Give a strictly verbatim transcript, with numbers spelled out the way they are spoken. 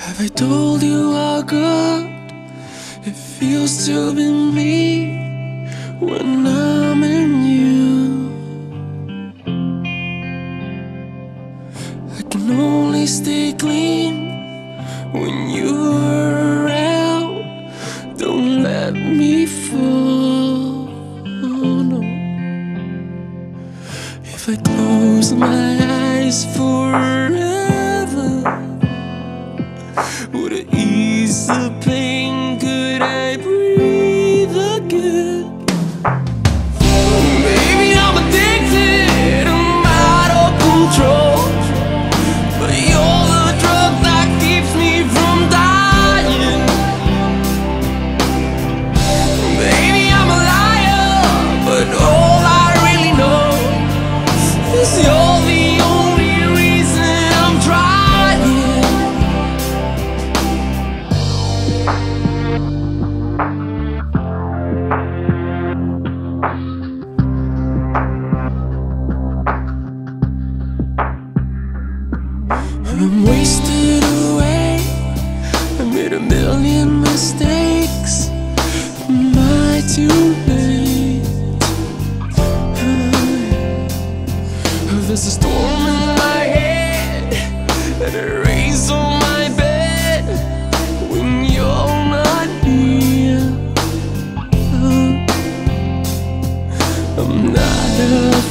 Have I told you how good it feels to be me when I'm in you? I can only stay clean when you're around. Don't let me fall, no. If I close my eyes forever, would it ease the pain? Could I breathe again? Baby, I'm addicted, I'm out of control, but you're the drug that keeps me from dying. Baby, I'm a liar, but all I really know is you're the only reason I'm trying. I'm wasted away, I made a million mistakes. Am I too late? There's a storm in my head and a race on my bed when you're not here. I'm not a